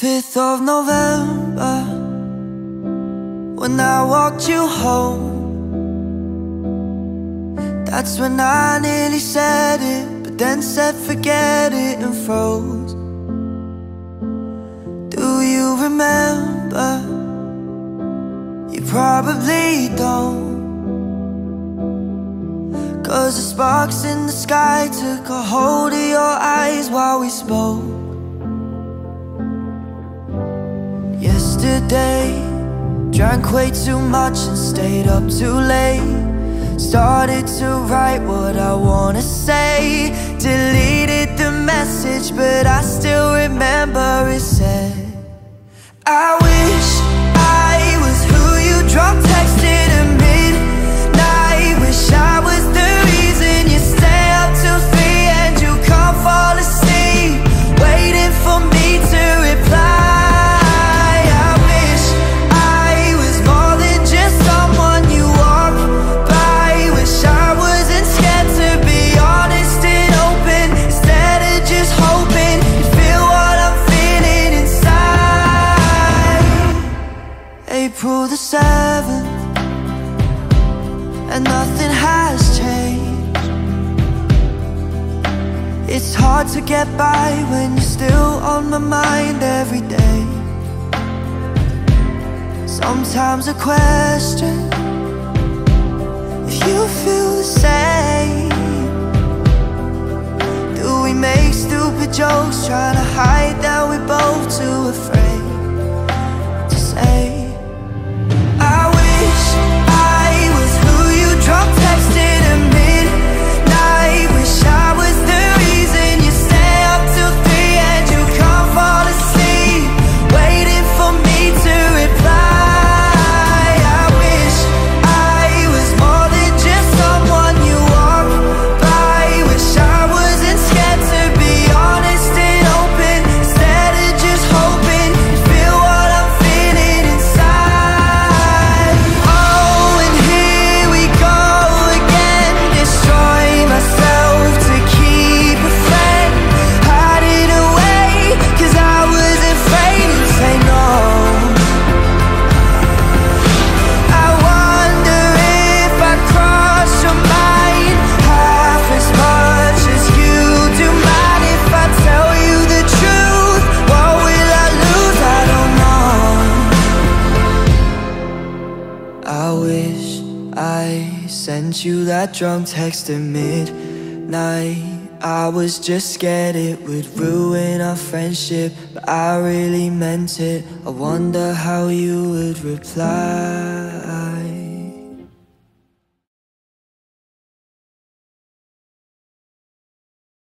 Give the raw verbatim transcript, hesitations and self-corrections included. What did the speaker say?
fifth of November, when I walked you home, that's when I nearly said it, but then said forget it and froze. Do you remember? You probably don't, 'cause the sparks in the sky took a hold of your eyes while we spoke. Yesterday, drank way too much and stayed up too late. Started to write what I wanna say, deleted the message, but I still remember it said, I wish I was who you drunk texted at midnight. Wish I was the reason you stay up till three and you can't fall asleep, waiting for me to reply. April the seventh, and nothing has changed. It's hard to get by when you're still on my mind every day. Sometimes I question if you feel the same. Do we make stupid jokes trying to hide that we're both too afraid to say? I wish I was who you drunk texted at midnight. Wish I was the reason you stay up till three and you can't fall asleep, waiting for me to reply. I wish I was more than just someone you walk by. Wish I wasn't scared to be honest and open, instead of just hoping you feel what I'm feeling inside. Sent you that drunk text at midnight. I was just scared it would ruin our friendship, but I really meant it. I wonder how you would reply.